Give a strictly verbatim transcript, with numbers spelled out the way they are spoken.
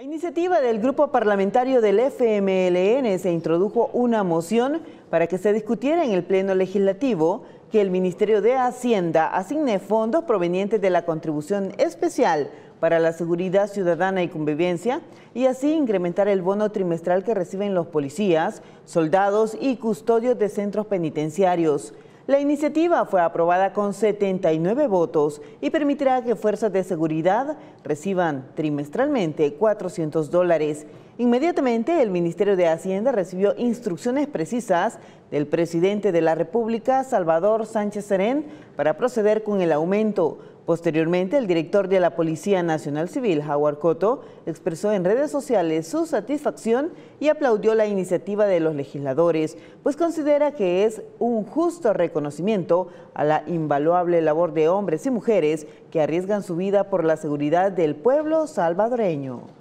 Iniciativa del Grupo Parlamentario del F M L N se introdujo una moción para que se discutiera en el Pleno Legislativo que el Ministerio de Hacienda asigne fondos provenientes de la Contribución Especial para la Seguridad Ciudadana y Convivencia y así incrementar el bono trimestral que reciben los policías, soldados y custodios de centros penitenciarios. La iniciativa fue aprobada con setenta y nueve votos y permitirá que fuerzas de seguridad reciban trimestralmente cuatrocientos dólares. Inmediatamente, el Ministerio de Hacienda recibió instrucciones precisas del presidente de la República, Salvador Sánchez Serén, para proceder con el aumento. Posteriormente, el director de la Policía Nacional Civil, Howard Cotto, expresó en redes sociales su satisfacción y aplaudió la iniciativa de los legisladores, pues considera que es un justo reconocimiento a la invaluable labor de hombres y mujeres que arriesgan su vida por la seguridad del pueblo salvadoreño.